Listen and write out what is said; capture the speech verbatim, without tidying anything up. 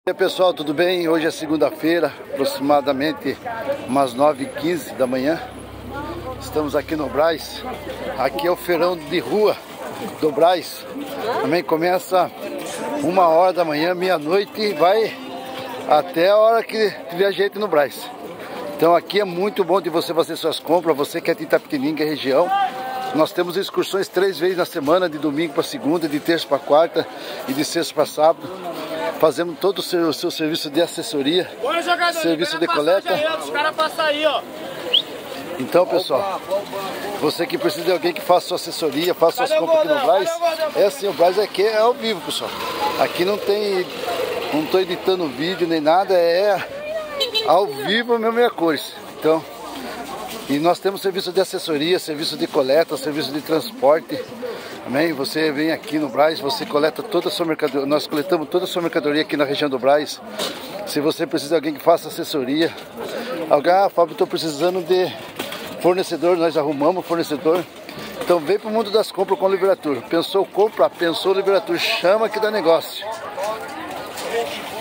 E aí pessoal, tudo bem? Hoje é segunda-feira, aproximadamente umas nove e quinze da manhã. Estamos aqui no Brás. Aqui é o feirão de rua do Brás. Também começa uma hora da manhã, meia-noite e vai até a hora que tiver gente no Brás. Então aqui é muito bom de você fazer suas compras, você que é de Itapetininga, região. Nós temos excursões três vezes na semana, de domingo para segunda, de terça para quarta e de sexta para sábado. Fazemos todo o seu, o seu serviço de assessoria, serviço de coleta. Os caras passam aí, ó. Então, pessoal, você que precisa de alguém que faça sua assessoria, faça suas compras aqui no Brás, é assim, o Brás aqui é ao vivo, pessoal. Aqui não tem, não estou editando vídeo nem nada, é ao vivo mesmo e a cores. Então, e nós temos serviço de assessoria, serviço de coleta, serviço de transporte. Amém? Você vem aqui no Brás, você coleta toda a sua mercadoria, nós coletamos toda a sua mercadoria aqui na região do Brás. Se você precisa de alguém que faça assessoria, alguém, ah, Fábio, estou precisando de fornecedor, nós arrumamos fornecedor. Então vem para o mundo das compras com o Liberatur. Pensou compra, pensou Liberatur, chama que dá negócio.